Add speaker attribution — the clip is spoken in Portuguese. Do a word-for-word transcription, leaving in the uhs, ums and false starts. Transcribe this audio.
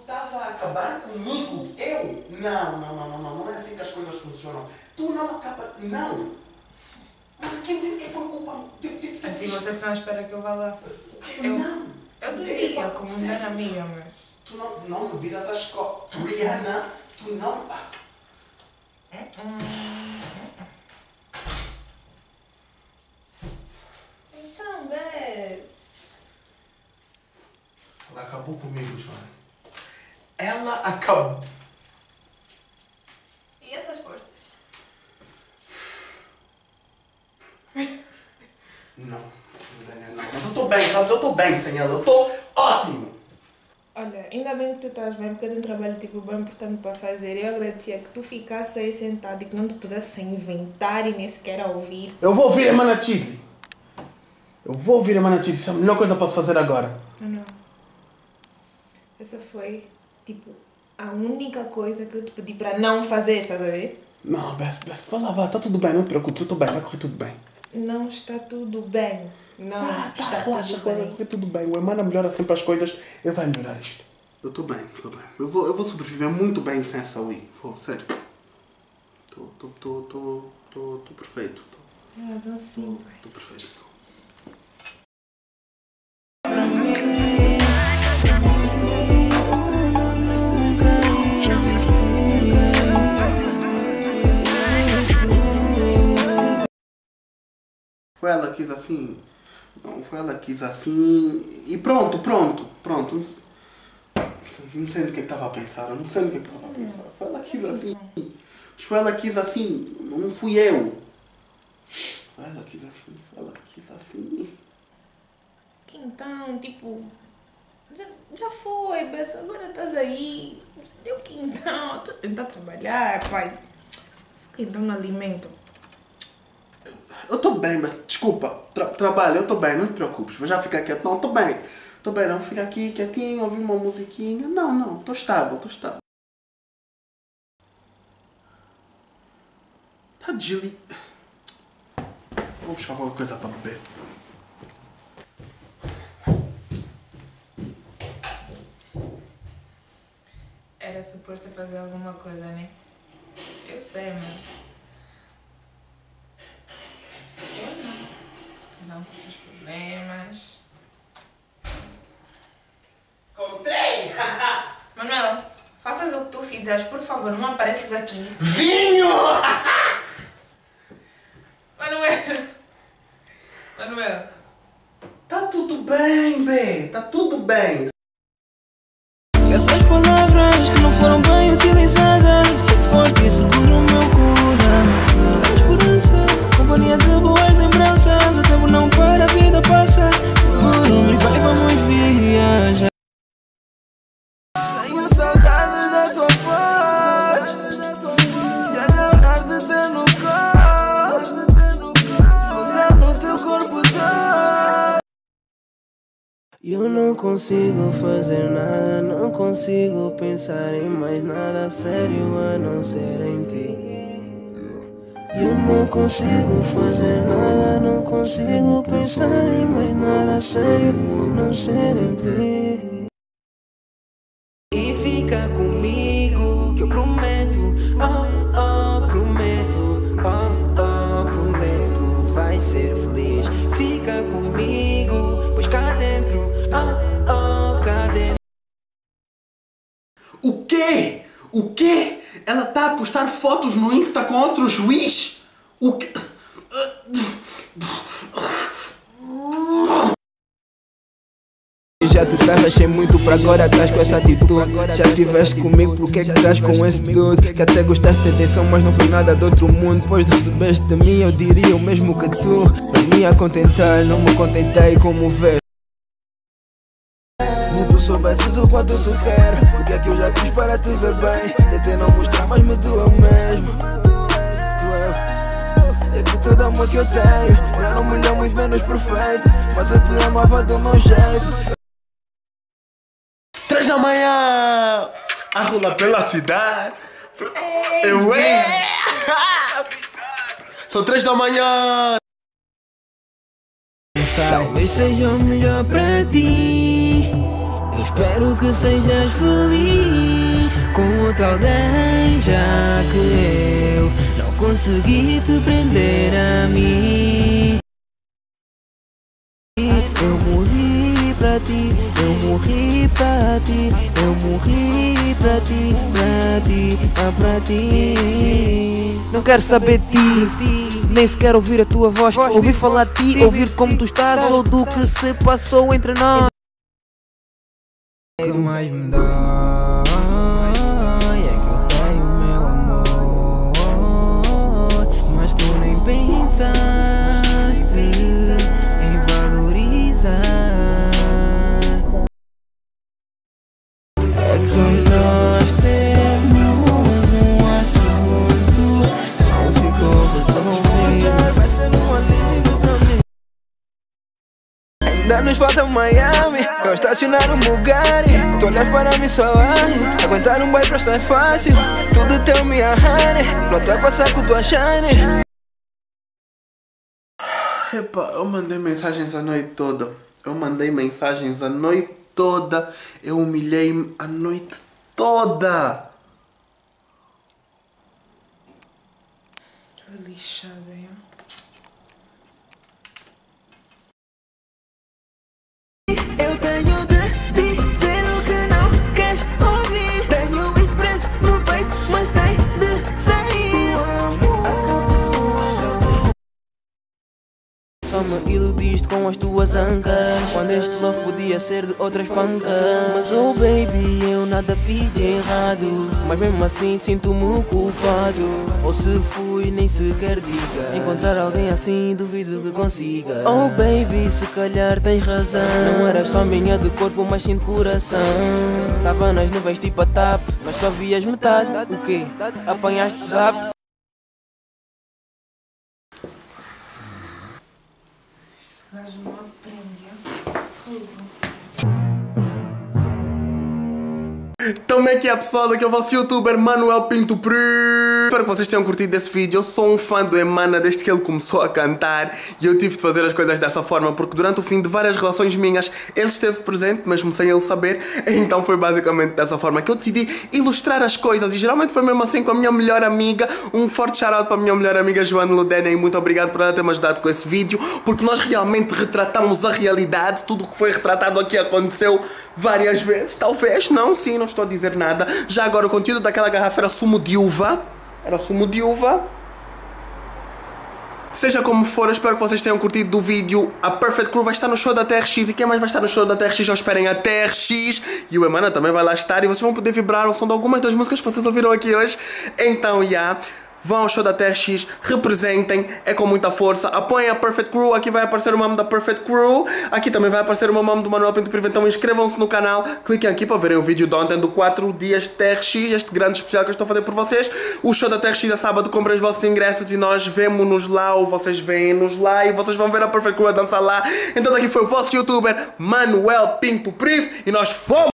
Speaker 1: estás a acabar comigo? Eu? Não, não, não, não, não, não é assim que as coisas funcionam. Tu não acabas, não. Mas quem disse que foi culpa?
Speaker 2: Assim vocês estão à espera que eu vá lá.
Speaker 1: Eu, não.
Speaker 2: Eu devia, como melhor amiga, mas...
Speaker 1: Tu não, não me viras as costas. Rihanna, tu não...
Speaker 2: Então, Bess.
Speaker 1: Ela acabou comigo, Joana. Ela acabou...
Speaker 2: E essas forças?
Speaker 1: Não, Daniel, não. Mas eu estou bem, sabes? Eu estou bem sem ela. Eu estou ótimo.
Speaker 2: Olha, ainda bem que tu estás bem, porque eu tenho um trabalho tipo, bem importante para fazer. Eu agradecia que tu ficasses aí sentado e que não te pusesse a inventar e nem sequer a ouvir.
Speaker 1: Eu vou ouvir a Manachise. Eu vou ouvir a Manachise. Isso é a melhor coisa que posso fazer agora.
Speaker 2: Não, não. Essa foi, tipo, a única coisa que eu te pedi para não fazer, estás a ver?
Speaker 1: Não, Bess, Bess, vai lá, vai. Está tudo bem, não te preocupes. Eu estou bem, vai correr tudo bem.
Speaker 2: Não está tudo bem. Não
Speaker 1: Ah, tá,
Speaker 2: está
Speaker 1: relaxa,
Speaker 2: tudo
Speaker 1: vai
Speaker 2: bem.
Speaker 1: correr tudo bem. O Emana melhora sempre as coisas. Ele vai melhorar isto. Eu estou bem, estou bem. Eu vou, eu vou sobreviver muito bem sem essa Wii. Vou, sério. Estou, estou, estou, estou, estou, estou perfeito.
Speaker 2: Tem razão sim, pai.
Speaker 1: Estou perfeito. Foi ela que quis assim. Não, foi ela que quis assim. E pronto, pronto, pronto. Não sei, não sei no que estava a pensar. Eu não sei no que estava a pensar. Foi ela que quis assim. Mas foi ela que quis assim. Não fui eu. Foi ela que quis assim. Foi ela que quis assim.
Speaker 2: Então, tipo. Já, já foi, Bess. Agora estás aí. Deu que então. Estou a tentar trabalhar, pai. Fica então no alimento.
Speaker 1: Eu estou bem, mas desculpa, tra trabalho, eu estou bem, não te preocupes, vou já ficar quieto. Não, estou bem, estou bem, não vou ficar aqui quietinho, ouvir uma musiquinha. Não, não, estou estável, estou estável. Tá, Gilly. Vou buscar alguma coisa para beber.
Speaker 2: Era suposto fazer alguma coisa, né? Eu sei, mas... Eu não. Não com seus problemas.
Speaker 1: Encontrei!
Speaker 2: Manuel, faças o que tu fizeres, por favor, não apareças aqui.
Speaker 1: Vinho!
Speaker 2: Manuel! Manuel!
Speaker 1: Tá tudo bem, bê, tá tudo bem.
Speaker 3: Essas palavras que não foram bem utilizadas, sempre forte e seguro o meu coração. A esperança, companhia de boas lembranças, o tempo não para, a vida passa. Seguro, me vai, vamos viajar. Tenho saudades da tua voz, de agarrar de ter no colo, tocar no teu corpo todo. Eu não consigo fazer nada, não consigo pensar em mais nada sério a não ser em ti. Eu não consigo fazer nada, não consigo pensar em mais nada sério a não ser em ti. E fica comigo que eu prometo, oh, oh, prometo, oh, oh, prometo, vai ser feliz. Fica comigo, pois cá dentro, oh, oh, cá dentro.
Speaker 1: O quê? O quê? Ela tá a postar fotos no Insta com outro juiz? O quê?
Speaker 3: Já tu estás, achei muito para agora, estás com essa atitude. Já estiveste comigo, porque é que estás com esse dude? Que até gostaste de atenção, mas não foi nada de outro mundo. Depois de recebeste de mim, eu diria o mesmo que tu. Mas me a contentar, não me contentei como vês. Se tu soubesses o quanto tu queres, o que é que eu já fiz para te ver bem? Tentei não mostrar, mas me doeu mesmo. É que todo amor que eu tenho era um milhão muito menos perfeito, mas eu te amava do meu jeito.
Speaker 1: Três da manhã! A rolar pela cidade.
Speaker 2: Ei,
Speaker 1: Eu é! São três da manhã!
Speaker 3: Talvez seja o melhor pra ti. Espero que sejas feliz com outro alguém, já que eu não consegui te prender a mim. Eu morri pra ti, eu morri pra ti, eu morri pra ti, pra ti, ah, pra ti. Não quero saber de ti, nem sequer ouvir a tua voz. Ouvir falar de ti, ouvir como tu estás ou do que se passou entre nós. O que mais me dá é que eu tenho meu amor, mas tu nem pensaste em valorizar. É que nós temos um assunto, não ficou resolvido. Vai ser um alívio pra mim. Ainda nos falta Miami, eu estacionar um Bugatti. Tu olhas para mim só ai, aguentar um boy pra é fácil. Tudo teu minha honey, não te passar com tua shine.
Speaker 1: Epa, eu mandei mensagens a noite toda. Eu mandei mensagens a noite toda. Eu humilhei-me a noite toda.
Speaker 2: Tô lixada, hein?
Speaker 3: Eu tenho de dizer o que não queres ouvir. Tenho isto preso no peito, mas tem de sair. Só me iludiste com as tuas ancas, quando este love podia ser de outras pancas. Mas oh baby, eu nada fiz de errado, mas mesmo assim sinto-me culpado. Ou se fui, nem sequer diga. Encontrar alguém assim, duvido que consiga. Oh baby, se calhar tens razão. Não eras só minha de corpo, mas sim de coração. Tava nas nuvens tipo a tap, mas só vias metade. O quê? Apanhaste zap?
Speaker 2: Esse gajo não aprende. Coisa.
Speaker 1: Então como é que é, pessoal? Daqui é o vosso youtuber Manuel Pinto Preto. Espero que vocês tenham curtido esse vídeo. Eu sou um fã do Emana desde que ele começou a cantar e eu tive de fazer as coisas dessa forma porque durante o fim de várias relações minhas ele esteve presente, mesmo sem ele saber. Então foi basicamente dessa forma que eu decidi ilustrar as coisas e geralmente foi mesmo assim com a minha melhor amiga. Um forte shout out para a minha melhor amiga Joana Ludena e muito obrigado por ela ter me ajudado com esse vídeo, porque nós realmente retratamos a realidade. Tudo o que foi retratado aqui aconteceu várias vezes. Talvez, não, sim, não estou a dizer nada. Já agora o conteúdo daquela garrafa era sumo de uva. Era sumo de uva. Seja como for, eu espero que vocês tenham curtido do vídeo. A Perfect Crew vai estar no show da T R X. E quem mais vai estar no show da T R X? Já esperem a T R X. E o Emana também vai lá estar. E vocês vão poder vibrar ao som de algumas das músicas que vocês ouviram aqui hoje. Então, já yeah. Vão ao show da T R X, representem, é com muita força, apoiem a Perfect Crew. Aqui vai aparecer o nome da Perfect Crew, aqui também vai aparecer o nome do Manuel Pinto Preto. Então inscrevam-se no canal, cliquem aqui para verem o vídeo de ontem do quatro dias de T R X, este grande especial que eu estou a fazer por vocês. O show da T R X é sábado, comprem os vossos ingressos e nós vemo-nos lá, ou vocês veem-nos lá e vocês vão ver a Perfect Crew a dançar lá. Então daqui foi o vosso youtuber Manuel Pinto Preto e nós fomos!